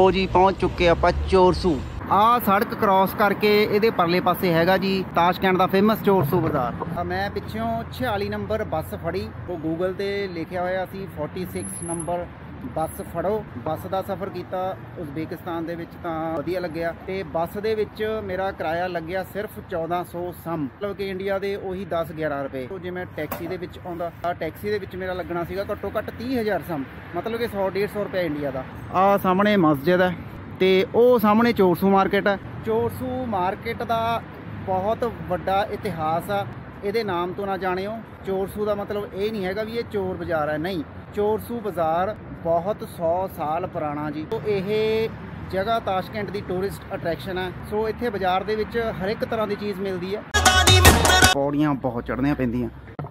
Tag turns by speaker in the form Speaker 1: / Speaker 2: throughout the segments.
Speaker 1: जी पहुँच चुके ਆਪਾਂ चोरसू। आ सड़क क्रॉस करके ਇਹਦੇ ਪਰਲੇ ਪਾਸੇ ਹੈਗਾ ਜੀ ਤਾਸ਼ਕੈਂਟ ਦਾ ਫੇਮਸ ਚੋਰਸੂ ਬਾਜ਼ਾਰ। ਮੈਂ ਪਿੱਛੋਂ 46 ਨੰਬਰ ਬੱਸ ਫੜੀ, ਉਹ ਗੂਗਲ ਤੇ ਲਿਖਿਆ ਹੋਇਆ ਸੀ 46 ਨੰਬਰ ਬੱਸ ਫੜੋ। ਬੱਸ ਦਾ ਸਫ਼ਰ ਕੀਤਾ ਉਜ਼ਬੇਕਿਸਤਾਨ ਦੇ ਵਿੱਚ ਤਾਂ ਵਧੀਆ ਲੱਗਿਆ, ਤੇ ਬੱਸ ਦੇ ਵਿੱਚ ਮੇਰਾ ਕਿਰਾਇਆ ਲੱਗਿਆ ਸਿਰਫ 1400 ਸਮ, ਮਤਲਬ ਕਿ ਇੰਡੀਆ ਦੇ ਉਹੀ 10-11 ਰੁਪਏ। ਜੇ ਮੈਂ ਟੈਕਸੀ ਦੇ ਵਿੱਚ ਆਉਂਦਾ ਤਾਂ ਟੈਕਸੀ ਦੇ ਵਿੱਚ ਮੇਰਾ ਲੱਗਣਾ ਸੀਗਾ ਘੱਟੋ ਘੱਟ 30,000 ਸਮ, ਮਤਲਬ ਕਿ 100-150 ਰੁਪਏ ਇੰਡੀਆ ਦਾ। ਆਹ ਸਾਹਮਣੇ ਮਸਜਿਦ ਹੈ ਤੇ ਉਹ ਸਾਹਮਣੇ ਚੋਰਸੂ ਮਾਰਕੀਟ ਹੈ। ਚੋਰਸੂ ਮਾਰਕੀਟ ਦਾ ਬਹੁਤ ਵੱਡਾ ਇਤਿਹਾਸ ਆ, ਇਹਦੇ ਨਾਮ ਤੋਂ ਨਾ ਜਾਣਿਓ। ਚੋਰਸੂ ਦਾ ਮਤਲਬ ਇਹ ਨਹੀਂ ਹੈਗਾ ਵੀ ਇਹ ਚੋਰ ਬਾਜ਼ਾਰ ਹੈ, ਨਹੀਂ। ਚੋਰਸੂ ਬਾਜ਼ਾਰ ਬਹੁਤ 100 ਸਾਲ ਪੁਰਾਣਾ ਜੀ। तो ਇਹ ਜਗ੍ਹਾ ਤਾਸ਼ਕੈਂਟ ਦੀ ਟੂਰਿਸਟ ਅਟਰੈਕਸ਼ਨ ਹੈ। ਸੋ ਇੱਥੇ ਬਾਜ਼ਾਰ ਦੇ ਵਿੱਚ ਹਰ ਇੱਕ ਤਰ੍ਹਾਂ ਦੀ ਚੀਜ਼ ਮਿਲਦੀ ਹੈ। ਪੌੜੀਆਂ ਬਹੁਤ ਚੜ੍ਹਨੀਆਂ ਪੈਂਦੀਆਂ।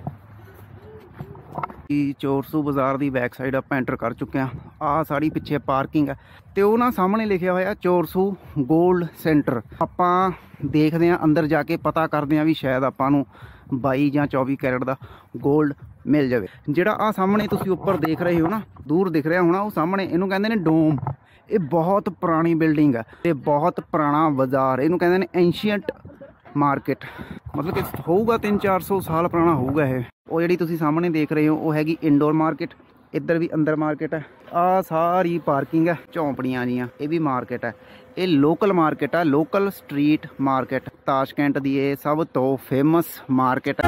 Speaker 1: ਚੋਰਸੂ ਬਾਜ਼ਾਰ ਦੀ ਬੈਕ ਸਾਈਡ ਆਪਾਂ ਐਂਟਰ ਕਰ ਚੁੱਕੇ ਹਾਂ। ਆਹ ਸਾਰੀ ਪਿੱਛੇ ਪਾਰਕਿੰਗ ਹੈ ਤੇ ਉਹ ਨਾ ਸਾਹਮਣੇ ਲਿਖਿਆ ਹੋਇਆ ਚੋਰਸੂ ਗੋਲਡ ਸੈਂਟਰ। ਆਪਾਂ ਦੇਖਦੇ ਹਾਂ ਅੰਦਰ ਜਾ ਕੇ, ਪਤਾ ਕਰਦੇ ਹਾਂ ਵੀ ਸ਼ਾਇਦ ਆਪਾਂ ਨੂੰ 22 ਜਾਂ 24 ਕੈਰਟ ਦਾ ਗੋਲਡ ਮਿਲ ਜਾਵੇ। ਜਿਹੜਾ ਆਹ ਸਾਹਮਣੇ ਤੁਸੀਂ ਉੱਪਰ ਦੇਖ ਰਹੇ ਹੋ ਨਾ, ਦੂਰ ਦਿਖ ਰਿਹਾ ਹੋਣਾ, ਉਹ ਸਾਹਮਣੇ ਇਹਨੂੰ ਕਹਿੰਦੇ ਨੇ ਡੋਮ। ਇਹ ਬਹੁਤ ਪੁਰਾਣੀ ਬਿਲਡਿੰਗ ਹੈ ਤੇ ਬਹੁਤ ਪੁਰਾਣਾ ਬਾਜ਼ਾਰ, ਇਹਨੂੰ ਕਹਿੰਦੇ ਨੇ ਐਂਸ਼ੀਅੰਟ ਮਾਰਕੀਟ, ਮਤਲਬ ਕਿ ਹੋਊਗਾ 300-400 ਸਾਲ ਪੁਰਾਣਾ ਹੋਊਗਾ ਇਹ। ਉਹ ਜਿਹੜੀ ਤੁਸੀਂ ਸਾਹਮਣੇ ਦੇਖ ਰਹੇ ਹੋ ਉਹ ਹੈਗੀ ਇੰਡੋਰ ਮਾਰਕੀਟ। ਇੱਧਰ ਵੀ ਅੰਦਰ ਮਾਰਕੀਟ ਹੈ। ਆਹ ਸਾਰੀ ਪਾਰਕਿੰਗ ਹੈ, ਝੌਂਪੜੀਆਂ ਜੀਆਂ, ਇਹ ਵੀ ਮਾਰਕੀਟ ਹੈ। ਇਹ ਲੋਕਲ ਮਾਰਕੀਟ ਹੈ, ਲੋਕਲ ਸਟਰੀਟ ਮਾਰਕੀਟ। ਤਾਸ਼ਕੈਂਟ ਦੀ ਇਹ ਸਭ ਤੋਂ ਫੇਮਸ ਮਾਰਕੀਟ ਹੈ।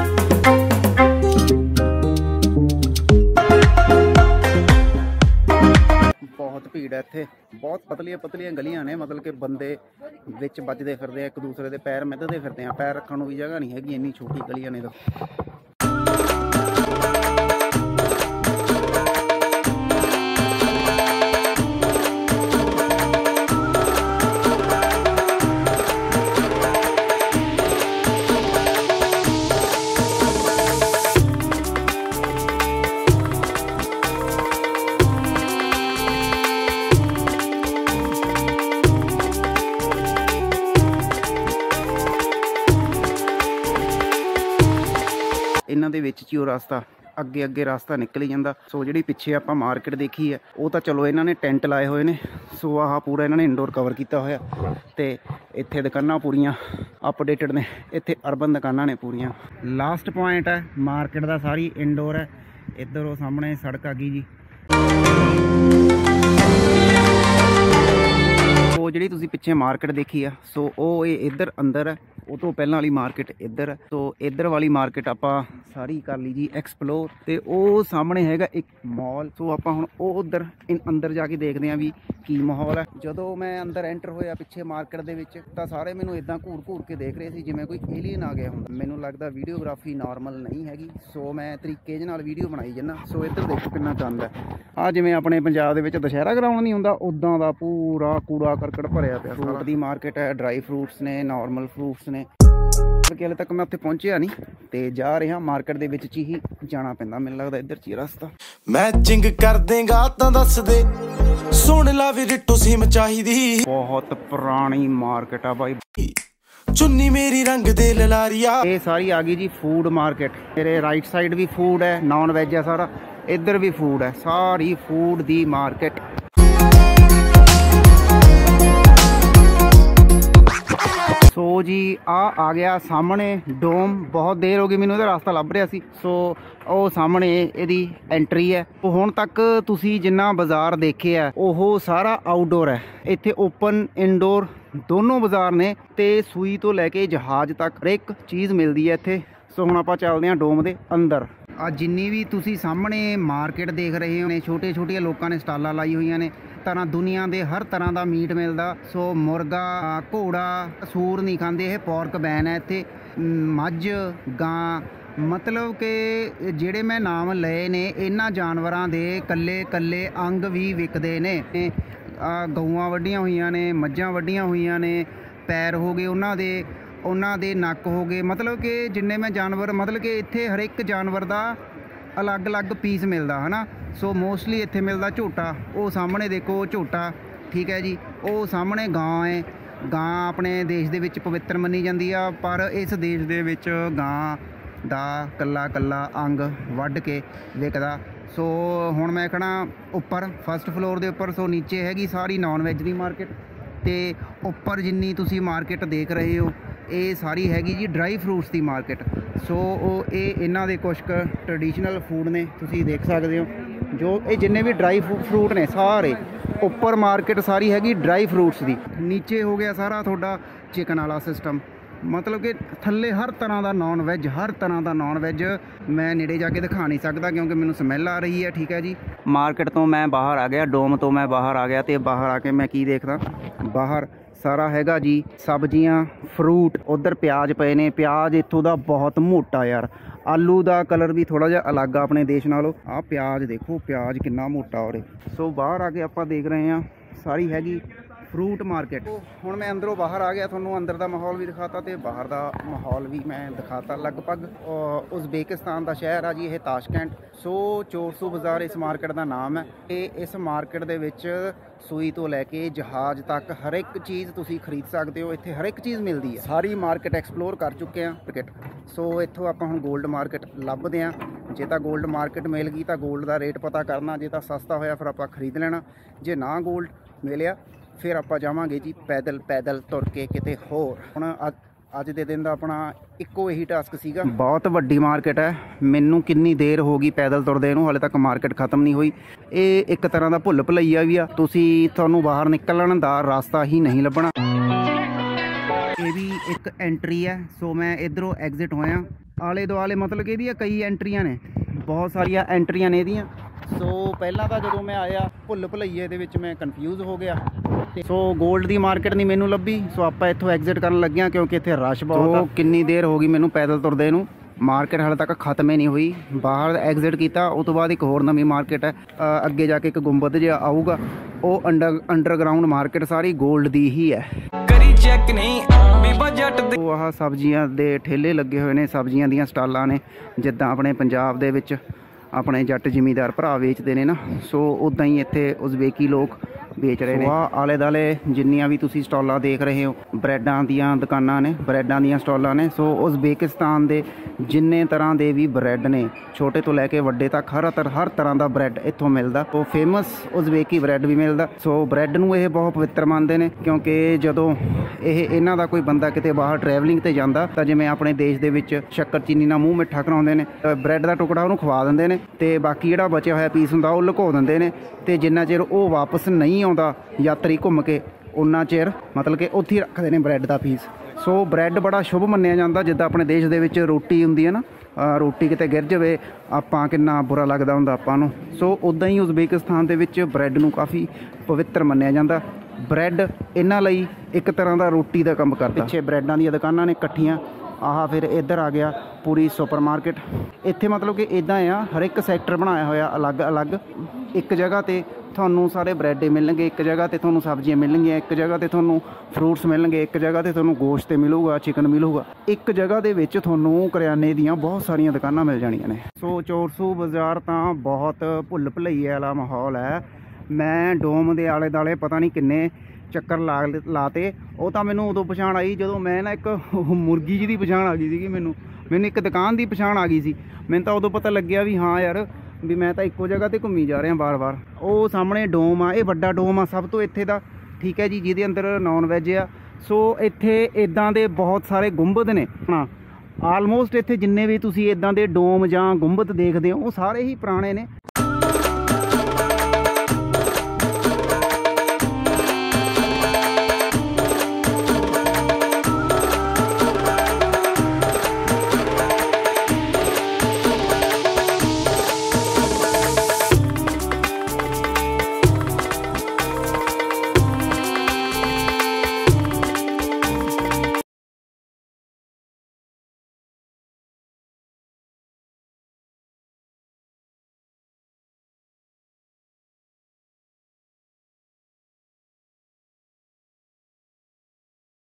Speaker 1: ਬਹੁਤ ਭੀੜ ਹੈ ਇੱਥੇ, ਬਹੁਤ ਪਤਲੀਆਂ ਗਲੀਆਂ ਨੇ, ਮਤਲਬ ਕਿ ਬੰਦੇ ਵਿੱਚ ਵੱਜਦੇ ਫਿਰਦੇ ਆ, ਇੱਕ ਦੂਸਰੇ ਦੇ ਪੈਰ ਮਿੱਧਦੇ ਫਿਰਦੇ ਆ। ਪੈਰ ਰੱਖਣ ਨੂੰ ਵੀ ਜਗ੍ਹਾ ਨਹੀਂ ਹੈਗੀ, ਇੰਨੀ ਛੋਟੀ ਗਲੀਆਂ ਨੇ। ਇਹਨਾਂ ਦੇ ਵਿੱਚ ਹੀ ਉਹ ਰਸਤਾ ਅੱਗੇ ਰਸਤਾ ਨਿਕਲ ਜਾਂਦਾ। ਸੋ ਜਿਹੜੀ ਪਿੱਛੇ ਆਪਾਂ ਮਾਰਕੀਟ ਦੇਖੀ ਹੈ ਉਹ ਤਾਂ ਚਲੋ ਇਹਨਾਂ ਨੇ ਟੈਂਟ ਲਾਏ ਹੋਏ ਨੇ। ਸੋ ਆਹ ਪੂਰਾ ਇਹਨਾਂ ਨੇ ਇੰਡੋਰ ਕਵਰ ਕੀਤਾ ਹੋਇਆ ਤੇ ਇੱਥੇ ਦੁਕਾਨਾਂ ਪੂਰੀਆਂ ਅਪਡੇਟਡ ਨੇ। ਇੱਥੇ ਅਰਬਨ ਦੁਕਾਨਾਂ ਨੇ ਪੂਰੀਆਂ। ਲਾਸਟ ਪੁਆਇੰਟ ਹੈ ਮਾਰਕੀਟ ਦਾ, ਸਾਰੀ ਇੰਡੋਰ ਹੈ। ਇੱਧਰ ਉਹ ਸਾਹਮਣੇ ਸੜਕ ਆ ਗਈ ਜੀ। ਉਹ ਜਿਹੜੀ ਤੁਸੀਂ ਪਿੱਛੇ ਮਾਰਕੀਟ ਦੇਖੀ ਆ, ਸੋ ਉਹ ਇਹ ਇੱਧਰ ਅੰਦਰ ਹੈ। ਉਹ ਤੋਂ ਪਹਿਲਾਂ ਵਾਲੀ ਮਾਰਕੀਟ ਇੱਧਰ ਹੈ। ਸੋ ਇੱਧਰ ਵਾਲੀ ਮਾਰਕੀਟ ਆਪਾਂ ਸਾਰੀ ਕਰ ਲਈ ਜੀ ਐਕਸਪਲੋਰ। ਤੇ ਉਹ ਸਾਹਮਣੇ ਹੈਗਾ ਇੱਕ ਮਾਲ। ਸੋ ਆਪਾਂ ਹੁਣ ਉਹ ਉੱਧਰ ਅੰਦਰ ਜਾ ਕੇ ਦੇਖਦੇ ਹਾਂ ਵੀ ਕੀ ਮਾਹੌਲ ਹੈ। ਜਦੋਂ ਮੈਂ ਅੰਦਰ ਐਂਟਰ ਹੋਇਆ ਪਿੱਛੇ ਮਾਰਕੀਟ ਦੇ ਵਿੱਚ, ਤਾਂ ਸਾਰੇ ਮੈਨੂੰ ਇੱਦਾਂ ਘੂਰ ਕੇ ਦੇਖ ਰਹੇ ਸੀ ਜਿਵੇਂ ਕੋਈ ਏਲੀਅਨ ਆ ਗਿਆ ਹੁੰਦਾ। ਮੈਨੂੰ ਲੱਗਦਾ ਵੀਡੀਓਗ੍ਰਾਫੀ ਨਾਰਮਲ ਨਹੀਂ ਹੈਗੀ, ਸੋ ਮੈਂ ਤਰੀਕੇ ਨਾਲ ਵੀਡੀਓ ਬਣਾਈ ਜਾਂਦਾ। ਸੋ ਇੱਧਰ ਦੇਖੋ ਕਿੰਨਾ ਗੰਦ ਹੈ। ਆਹ ਜਿਵੇਂ ਆਪਣੇ ਪੰਜਾਬ ਦੇ ਵਿੱਚ ਦੁਸ਼ਹਿਰਾ ਗਰਾਊਂਡ ਨਹੀਂ ਹੁੰਦਾ, ਉੱਦਾਂ ਦਾ ਪੂਰਾ ਕੂੜਾ ਕਰਕਟ ਭਰਿਆ ਪਿਆ। ਫਰੂਟ ਦੀ ਮਾਰਕੀਟ ਹੈ, ਡਰਾਈ ਫਰੂਟਸ ਨੇ, ਨਾਰਮਲ ਫਰੂਟਸ ਨੇ। ਹਾਲੇ ਤੱਕ ਮੈਂ ਉੱਥੇ ਪਹੁੰਚਿਆ ਨਹੀਂ ਤੇ ਜਾ ਰਿਹਾ ਮਾਰਕੀਟ ਦੇ ਵਿੱਚ ਹੀ ਜਾਣਾ ਪੈਂਦਾ, ਮੈਨੂੰ ਲੱਗਦਾ ਇੱਧਰ ਚ ਹੀ ਰਸਤਾ। ਮੈਚਿੰਗ ਕਰ ਦੇਗਾ ਤਾਂ ਦੱਸ ਦੇ, ਸੁਣ ਲਾ ਵੀ ਰਿੱਟੋ ਸਿਮ ਚਾਹੀਦੀ। ਬਹੁਤ ਪੁਰਾਣੀ ਮਾਰਕੀਟ ਆ ਬਾਈ, ਚੁੰਨੀ ਮੇਰੀ ਰੰਗ ਦੇ ਲਲਾਰੀਆ। ਇਹ ਸਾਰੀ ਆ ਗਈ ਜੀ ਫੂਡ ਮਾਰਕੀਟ। ਮੇਰੇ ਰਾਈਟ ਸਾਈਡ ਵੀ ਫੂਡ ਹੈ, ਨਾਨ ਵੈਜ ਹੈ ਸਾਰਾ। ਇੱਧਰ ਵੀ ਫੂਡ ਹੈ, ਸਾਰੀ ਫੂਡ ਦੀ ਮਾਰਕੀਟ। ਸੋ ਜੀ ਆ ਗਿਆ ਸਾਹਮਣੇ ਡੋਮ। ਬਹੁਤ ਦੇਰ ਹੋ ਗਈ ਮੈਨੂੰ ਇਹਦਾ ਰਸਤਾ ਲੱਭ ਰਿਹਾ ਸੀ। ਸੋ ਉਹ ਸਾਹਮਣੇ ਇਹਦੀ ਐਂਟਰੀ ਹੈ। ਹੁਣ ਤੱਕ ਤੁਸੀਂ ਜਿੰਨਾ ਬਾਜ਼ਾਰ ਦੇਖਿਆ ਉਹ ਸਾਰਾ ਆਊਟਡੋਰ ਹੈ। ਇੱਥੇ ਓਪਨ ਇਨਡੋਰ ਦੋਨੋਂ ਬਾਜ਼ਾਰ ਨੇ ਤੇ ਸੂਈ ਤੋਂ ਲੈ ਕੇ ਜਹਾਜ਼ ਤੱਕ ਹਰ ਇੱਕ ਚੀਜ਼ ਮਿਲਦੀ ਹੈ ਇੱਥੇ। ਸੋ ਹੁਣ ਆਪਾਂ ਚੱਲਦੇ ਹਾਂ ਡੋਮ ਦੇ ਅੰਦਰ। ਆ ਜਿੰਨੀ ਵੀ ਤੁਸੀਂ ਸਾਹਮਣੇ ਮਾਰਕੀਟ ਦੇਖ ਰਹੇ ਹੋ ਨੇ, ਛੋਟੀਆਂ ਲੋਕਾਂ ਨੇ ਸਟਾਲਾਂ ਲਾਈ ਹੋਈਆਂ ਨੇ। ਤਰ੍ਹਾਂ ਦੁਨੀਆ ਦੇ ਹਰ ਤਰ੍ਹਾਂ ਦਾ ਮੀਟ ਮਿਲਦਾ। ਸੋ ਮੁਰਗਾ, ਘੋੜਾ, ਸੂਰ ਨਹੀਂ ਖਾਂਦੇ ਇਹ, ਪੋਰਕ ਬੈਨ ਹੈ ਇੱਥੇ। ਮੱਝ, ਗਾਂ, ਮਤਲਬ ਕਿ ਜਿਹੜੇ ਮੈਂ ਨਾਮ ਲਏ ਨੇ ਇਹਨਾਂ ਜਾਨਵਰਾਂ ਦੇ ਕੱਲੇ ਅੰਗ ਵੀ ਵਿਕਦੇ ਨੇ। ਗਊਆਂ ਵੱਢੀਆਂ ਹੋਈਆਂ ਨੇ, ਮੱਝਾਂ ਵੱਢੀਆਂ ਹੋਈਆਂ ਨੇ, ਪੈਰ ਹੋ ਗਏ ਉਹਨਾਂ ਦੇ ਨੱਕ ਹੋ ਗਏ। ਮਤਲਬ ਕਿ ਜਿੰਨੇ ਮੈਂ ਜਾਨਵਰ, ਮਤਲਬ ਕਿ ਇੱਥੇ ਹਰ ਇੱਕ ਜਾਨਵਰ ਦਾ ਅਲੱਗ ਪੀਸ ਮਿਲਦਾ ਹੈ ਨਾ। ਸੋ ਮੋਸਟਲੀ ਇੱਥੇ ਮਿਲਦਾ ਝੋਟਾ। ਉਹ ਸਾਹਮਣੇ ਦੇਖੋ ਝੋਟਾ, ਠੀਕ ਹੈ ਜੀ। ਉਹ ਸਾਹਮਣੇ ਗਾਂ ਹੈ। ਗਾਂ ਆਪਣੇ ਦੇਸ਼ ਦੇ ਵਿੱਚ ਪਵਿੱਤਰ ਮੰਨੀ ਜਾਂਦੀ ਆ, ਪਰ ਇਸ ਦੇਸ਼ ਦੇ ਵਿੱਚ ਗਾਂ ਦਾ ਕੱਲਾ ਅੰਗ ਵੱਢ ਕੇ ਵਿਕਦਾ ਸੋ ਹੁਣ ਮੈਂ ਖੜਾ ਉੱਪਰ ਫਸਟ ਫਲੋਰ ਦੇ ਉੱਪਰ। ਸੋ ਨੀਚੇ ਹੈਗੀ ਸਾਰੀ ਨਾਨ ਵੈਜ ਦੀ ਮਾਰਕੀਟ, ਤੇ ਉੱਪਰ ਜਿੰਨੀ ਤੁਸੀਂ ਮਾਰਕੀਟ ਦੇਖ ਰਹੇ ਹੋ ਇਹ ਸਾਰੀ ਹੈਗੀ ਜੀ ਡਰਾਈ ਫਰੂਟਸ ਦੀ ਮਾਰਕੀਟ। ਸੋ ਉਹ ਇਹਨਾਂ ਦੇ ਕੁਛ ਕੁ ਟਰਡੀਸ਼ਨਲ ਫੂਡ ਨੇ, ਤੁਸੀਂ ਦੇਖ ਸਕਦੇ ਹੋ। ਜੋ ਇਹ ਜਿੰਨੇ ਵੀ ਡਰਾਈ ਫਰੂਟ ਨੇ ਸਾਰੇ ਉੱਪਰ ਮਾਰਕੀਟ ਸਾਰੀ ਹੈਗੀ ਡਰਾਈ ਫਰੂਟਸ ਦੀ। ਨੀਚੇ ਹੋ ਗਿਆ ਸਾਰਾ ਤੁਹਾਡਾ ਚਿਕਨ ਵਾਲਾ ਸਿਸਟਮ, ਮਤਲਬ ਕਿ ਥੱਲੇ ਹਰ ਤਰ੍ਹਾਂ ਦਾ ਨੌਨ ਵੈਜ, ਹਰ ਤਰ੍ਹਾਂ ਦਾ ਨੌਨ ਵੈਜ। ਮੈਂ ਨੇੜੇ ਜਾ ਕੇ ਦਿਖਾ ਨਹੀਂ ਸਕਦਾ ਕਿਉਂਕਿ ਮੈਨੂੰ ਸਮੈਲ ਆ ਰਹੀ ਹੈ, ਠੀਕ ਹੈ ਜੀ। ਮਾਰਕੀਟ ਤੋਂ ਮੈਂ ਬਾਹਰ ਆ ਗਿਆ, ਡੋਮ ਤੋਂ ਮੈਂ ਬਾਹਰ ਆ ਗਿਆ, ਤੇ ਬਾਹਰ ਆ ਕੇ ਮੈਂ ਕੀ ਦੇਖਦਾ, ਬਾਹਰ ਸਾਰਾ ਹੈਗਾ ਜੀ ਸਬਜ਼ੀਆਂ, ਫਰੂਟ। ਉਧਰ ਪਿਆਜ਼ ਪਏ ਨੇ, ਪਿਆਜ਼ ਇੱਥੋਂ ਦਾ ਬਹੁਤ ਮੋਟਾ ਯਾਰ। ਆਲੂ ਦਾ ਕਲਰ ਵੀ ਥੋੜ੍ਹਾ ਜਿਹਾ ਅਲੱਗ ਆ ਆਪਣੇ ਦੇਸ਼ ਨਾਲੋਂ। ਆਹ ਪਿਆਜ਼ ਦੇਖੋ, ਪਿਆਜ਼ ਕਿੰਨਾ ਮੋਟਾ ਉਰੇ। ਸੋ ਬਾਹਰ ਆ ਕੇ ਆਪਾਂ ਦੇਖ ਰਹੇ ਹਾਂ ਸਾਰੀ ਹੈਗੀ ਫਰੂਟ ਮਾਰਕੀਟ। ਹੁਣ ਮੈਂ ਅੰਦਰੋਂ ਬਾਹਰ ਆ ਗਿਆ, ਤੁਹਾਨੂੰ ਅੰਦਰ ਦਾ ਮਾਹੌਲ ਵੀ ਦਿਖਾਤਾ ਤੇ ਬਾਹਰ ਦਾ ਮਾਹੌਲ ਵੀ ਮੈਂ ਦਿਖਾਤਾ। ਲਗਭਗ ਉਜ਼ਬੇਕਿਸਤਾਨ ਦਾ ਸ਼ਹਿਰ ਆ ਜੀ ਇਹ, ਤਾਸ਼ਕੈਂਟ। ਸੋ ਚੋਰਸੂ ਬਾਜ਼ਾਰ ਇਸ ਮਾਰਕੀਟ ਦਾ ਨਾਮ ਹੈ। ਤੇ ਇਸ ਮਾਰਕੀਟ ਦੇ ਵਿੱਚ ਸੂਈ ਤੋਂ ਲੈ ਕੇ ਜਹਾਜ਼ ਤੱਕ ਹਰ ਇੱਕ ਚੀਜ਼ ਤੁਸੀਂ ਖਰੀਦ ਸਕਦੇ ਹੋ। ਇੱਥੇ ਹਰ ਇੱਕ ਚੀਜ਼ ਮਿਲਦੀ ਹੈ। ਸਾਰੀ ਮਾਰਕੀਟ ਐਕਸਪਲੋਰ ਕਰ ਚੁੱਕੇ ਹਾਂ ਮਾਰਕੀਟ। ਸੋ ਇੱਥੋਂ ਆਪਾਂ ਹੁਣ ਗੋਲਡ ਮਾਰਕੀਟ ਲੱਭਦੇ ਹਾਂ। ਜੇ ਤਾਂ ਗੋਲਡ ਮਾਰਕੀਟ ਮਿਲ ਗਈ ਤਾਂ ਗੋਲਡ ਦਾ ਰੇਟ ਪਤਾ ਕਰਨਾ, ਜੇ ਤਾਂ ਸਸਤਾ ਹੋਇਆ ਫਿਰ ਆਪਾਂ ਖਰੀਦ ਲੈਣਾ, ਜੇ ਨਾ ਗੋਲਡ ਮਿਲਿਆ ਫਿਰ ਆਪਾਂ ਜਾਵਾਂਗੇ ਜੀ ਪੈਦਲ ਤੁਰ ਕੇ ਕਿਤੇ ਹੋਰ। ਹੁਣ ਅੱਜ ਦੇ ਦਿਨ ਦਾ ਆਪਣਾ ਇੱਕੋ ਇਹੀ ਟਾਸਕ ਸੀਗਾ। ਬਹੁਤ ਵੱਡੀ ਮਾਰਕੀਟ ਹੈ, ਮੈਨੂੰ ਕਿੰਨੀ ਦੇਰ ਹੋ ਗਈ ਪੈਦਲ ਤੁਰਦੇ ਨੂੰ, ਹਾਲੇ ਤੱਕ ਮਾਰਕੀਟ ਖਤਮ ਨਹੀਂ ਹੋਈ। ਇਹ ਇੱਕ ਤਰ੍ਹਾਂ ਦਾ ਭੁੱਲ ਭੁਲਈਆ ਵੀ ਆ, ਤੁਹਾਨੂੰ ਬਾਹਰ ਨਿਕਲਣ ਦਾ ਰਸਤਾ ਹੀ ਨਹੀਂ ਲੱਭਣਾ। ਇਹ ਵੀ ਇੱਕ ਐਂਟਰੀ ਹੈ। ਸੋ ਮੈਂ ਇੱਧਰੋਂ ਐਗਜ਼ਿਟ ਹੋਇਆ, ਆਲੇ ਦੁਆਲੇ ਮਤਲਬ ਕਿ ਇਹਦੀਆਂ ਕਈ ਐਂਟਰੀਆਂ ਨੇ, ਬਹੁਤ ਸਾਰੀਆਂ ਐਂਟਰੀਆਂ ਨੇ ਇਹਦੀਆਂ। ਸੋ ਪਹਿਲਾਂ ਤਾਂ ਜਦੋਂ ਮੈਂ ਆਇਆ ਭੁੱਲ ਭੁਲਈਏ ਦੇ ਵਿੱਚ ਮੈਂ ਕਨਫਿਊਜ਼ ਹੋ ਗਿਆ। ਸੋ ਗੋਲਡ ਦੀ ਮਾਰਕੀਟ ਨਹੀਂ ਮੈਨੂੰ ਲੱਭੀ। ਸੋ ਆਪਾਂ ਇੱਥੋਂ ਐਗਜ਼ਿਟ ਕਰਨ ਲੱਗਿਆ ਕਿਉਂਕਿ ਇੱਥੇ ਰਸ਼ ਬਹੁਤ ਆ। ਕਿੰਨੀ ਦੇਰ ਹੋ ਗਈ ਮੈਨੂੰ ਪੈਦਲ ਤੁਰਦੇ ਨੂੰ, ਮਾਰਕੀਟ ਹਾਲੇ ਤੱਕ ਖਤਮ ਹੀ ਨਹੀਂ ਹੋਈ। ਬਾਹਰ ਐਗਜ਼ਿਟ ਕੀਤਾ, ਉਸ ਤੋਂ ਬਾਅਦ ਇੱਕ ਹੋਰ ਨਵੀਂ ਮਾਰਕੀਟ ਹੈ, ਅੱਗੇ ਜਾ ਕੇ ਇੱਕ ਗੁੰਬਦ ਜਿਹਾ ਆਊਗਾ, ਉਹ ਅੰਡਰਗਰਾਊਂਡ ਮਾਰਕੀਟ ਸਾਰੀ ਗੋਲਡ ਦੀ ਹੀ ਹੈ। ਚੈੱਕ ਨਹੀਂ ਉਹ ਆਹ ਸਬਜ਼ੀਆਂ ਦੇ ਠੇਲੇ ਲੱਗੇ ਹੋਏ ਨੇ, ਸਬਜ਼ੀਆਂ ਦੀਆਂ ਸਟਾਲਾਂ ਨੇ, ਜਿੱਦਾਂ ਆਪਣੇ ਪੰਜਾਬ ਦੇ ਵਿੱਚ ਆਪਣੇ ਜੱਟ ਜ਼ਿਮੀਂਦਾਰ ਭਰਾ ਵੇਚਦੇ ਨੇ ਨਾ। ਸੋ ਉੱਦਾਂ ਹੀ ਇੱਥੇ ਉਜ਼ਬੇਕੀ ਲੋਕ ਵੇਚ ਰਹੇ ਨੇ। ਆਲੇ ਦੁਆਲੇ ਜਿੰਨੀਆਂ ਵੀ ਤੁਸੀਂ ਸਟਾਲਾਂ ਦੇਖ ਰਹੇ ਹੋ ਬ੍ਰੈਡਾਂ ਦੀਆਂ ਦੁਕਾਨਾਂ ਨੇ, ਬ੍ਰੈਡਾਂ ਦੀਆਂ ਸਟਾਲਾਂ ਨੇ। ਸੋ ਉਜ਼ਬੇਕਿਸਤਾਨ ਦੇ ਜਿੰਨੇ ਤਰ੍ਹਾਂ ਦੇ ਵੀ ਬ੍ਰੈਡ ਨੇ, ਛੋਟੇ ਤੋਂ ਲੈ ਕੇ ਵੱਡੇ ਤੱਕ ਹਰ ਤਰ੍ਹਾਂ ਦਾ ਬ੍ਰੈਡ ਇੱਥੋਂ ਮਿਲਦਾ। ਉਹ ਫੇਮਸ ਉਜ਼ਬੇਕੀ ਬ੍ਰੈਡ ਵੀ ਮਿਲਦਾ। ਸੋ ਬ੍ਰੈਡ ਨੂੰ ਇਹ ਬਹੁਤ ਪਵਿੱਤਰ ਮੰਨਦੇ ਨੇ ਕਿਉਂਕਿ ਜਦੋਂ ਇਹਨਾਂ ਦਾ ਕੋਈ ਬੰਦਾ ਕਿਤੇ ਬਾਹਰ ਟਰੈਵਲਿੰਗ ਤੇ ਜਾਂਦਾ ਤਾਂ ਜਿਵੇਂ ਆਪਣੇ ਦੇਸ਼ ਦੇ ਵਿੱਚ ਸ਼ੱਕਰ ਚੀਨੀ ਨਾਲ ਮੂੰਹ ਮਿੱਠਾ ਕਰਾਉਂਦੇ ਨੇ, ਬ੍ਰੈਡ ਦਾ ਟੁਕੜਾ ਉਹਨੂੰ ਖਵਾ ਦਿੰਦੇ ਨੇ ਤੇ ਬਾਕੀ ਜਿਹੜਾ ਬਚਿਆ ਹੋਇਆ ਪੀਸ ਹੁੰਦਾ ਉਹ ਲੁਕੋ ਦਿੰਦੇ ਨੇ। ਤੇ ਜਿੰਨਾ ਚਿਰ ਉਹ ਵਾਪਸ ਨਹੀਂ ਆਉਂਦਾ ਯਾਤਰੀ ਘੁੰਮ ਕੇ, ਉਹਨਾਂ ਚਿਰ ਮਤਲਬ ਕਿ ਉੱਥੇ ਹੀ ਰੱਖਦੇ ਨੇ ਬ੍ਰੈਡ ਦਾ ਪੀਸ। ਸੋ ਬ੍ਰੈਡ ਬੜਾ ਸ਼ੁਭ ਮੰਨਿਆ ਜਾਂਦਾ। ਜਿੱਦਾਂ ਆਪਣੇ ਦੇਸ਼ ਦੇ ਵਿੱਚ ਰੋਟੀ ਹੁੰਦੀ ਹੈ ਨਾ, ਰੋਟੀ ਕਿਤੇ ਗਿਰ ਜਾਵੇ ਆਪਾਂ ਕਿੰਨਾ ਬੁਰਾ ਲੱਗਦਾ ਹੁੰਦਾ ਆਪਾਂ ਨੂੰ। ਸੋ ਉੱਦਾਂ ਹੀ ਉਜ਼ਬੇਕਿਸਤਾਨ ਦੇ ਵਿੱਚ ਬ੍ਰੈਡ ਨੂੰ ਕਾਫੀ ਪਵਿੱਤਰ ਮੰਨਿਆ ਜਾਂਦਾ। ਬ੍ਰੈਡ ਇਹਨਾਂ ਲਈ ਇੱਕ ਤਰ੍ਹਾਂ ਦਾ ਰੋਟੀ ਦਾ ਕੰਮ ਕਰਦਾ। ਪਿੱਛੇ ਬ੍ਰੈਡਾਂ ਦੀਆਂ ਦੁਕਾਨਾਂ ਨੇ ਇਕੱਠੀਆਂ। ਆਹ ਫਿਰ ਇੱਧਰ ਆ ਗਿਆ ਪੂਰੀ ਸੁਪਰ ਮਾਰਕੀਟ। ਇੱਥੇ ਮਤਲਬ ਕਿ ਇੱਦਾਂ ਆ, ਹਰ ਇੱਕ ਸੈਕਟਰ ਬਣਾਇਆ ਹੋਇਆ ਅਲੱਗ-ਅਲੱਗ। ਇੱਕ ਜਗ੍ਹਾ 'ਤੇ ਤੁਹਾਨੂੰ ਸਾਰੇ ਬ੍ਰੈਡ ਮਿਲਣਗੇ, ਇੱਕ ਜਗ੍ਹਾ 'ਤੇ ਤੁਹਾਨੂੰ ਸਬਜ਼ੀਆਂ ਮਿਲਣਗੀਆਂ, ਇੱਕ ਜਗ੍ਹਾ 'ਤੇ ਤੁਹਾਨੂੰ ਫਰੂਟਸ ਮਿਲਣਗੇ, ਇੱਕ ਜਗ੍ਹਾ 'ਤੇ ਤੁਹਾਨੂੰ ਗੋਸ਼ਤ ਮਿਲੂਗਾ, ਚਿਕਨ ਮਿਲੂਗਾ। ਇੱਕ ਜਗ੍ਹਾ ਦੇ ਵਿੱਚ ਤੁਹਾਨੂੰ ਕਰਿਆਨੇ ਦੀਆਂ ਬਹੁਤ ਸਾਰੀਆਂ ਦੁਕਾਨਾਂ ਮਿਲ ਜਾਣੀਆਂ ਨੇ। ਸੋ ਚੋਰਸੂ ਬਾਜ਼ਾਰ ਤਾਂ ਬਹੁਤ ਭੁੱਲ ਭੁਲਈਏ ਵਾਲਾ ਮਾਹੌਲ ਹੈ। ਮੈਂ ਡੋਮ ਦੇ ਆਲੇ ਦੁਆਲੇ ਪਤਾ ਨਹੀਂ ਕਿੰਨੇ ਚੱਕਰ ਲਾਤੇ। ਉਹ ਤਾਂ ਮੈਨੂੰ ਉਦੋਂ ਪਛਾਣ ਆਈ ਜਦੋਂ ਮੈਂ ਨਾ ਇੱਕ ਮੁਰਗੀ ਜੀ ਦੀ ਪਛਾਣ ਆ ਗਈ ਸੀਗੀ। ਮੈਨੂੰ ਇੱਕ ਦੁਕਾਨ ਦੀ ਪਛਾਣ ਆ ਗਈ ਸੀ। ਮੈਨੂੰ ਤਾਂ ਉਦੋਂ ਪਤਾ ਲੱਗਿਆ ਵੀ ਹਾਂ ਯਾਰ, ਵੀ ਮੈਂ ਤਾਂ ਇੱਕੋ ਜਗ੍ਹਾ 'ਤੇ ਘੁੰਮੀ ਜਾ ਰਿਹਾ ਵਾਰ-ਵਾਰ। ਉਹ ਸਾਹਮਣੇ ਡੋਮ ਆ, ਇਹ ਵੱਡਾ ਡੋਮ ਆ ਸਭ ਤੋਂ ਇੱਥੇ ਦਾ, ਠੀਕ ਹੈ ਜੀ, ਜਿਹਦੇ ਅੰਦਰ ਨੌਨ ਵੈਜ ਆ। ਸੋ ਇੱਥੇ ਇੱਦਾਂ ਦੇ ਬਹੁਤ ਸਾਰੇ ਗੁੰਬਦ ਨੇ। ਹਾਂ, ਆਲਮੋਸਟ ਇੱਥੇ ਜਿੰਨੇ ਵੀ ਤੁਸੀਂ ਇੱਦਾਂ ਦੇ ਡੋਮ ਜਾਂ ਗੁੰਬਦ ਦੇਖਦੇ ਹੋ ਉਹ ਸਾਰੇ ਹੀ ਪੁਰਾਣੇ ਨੇ।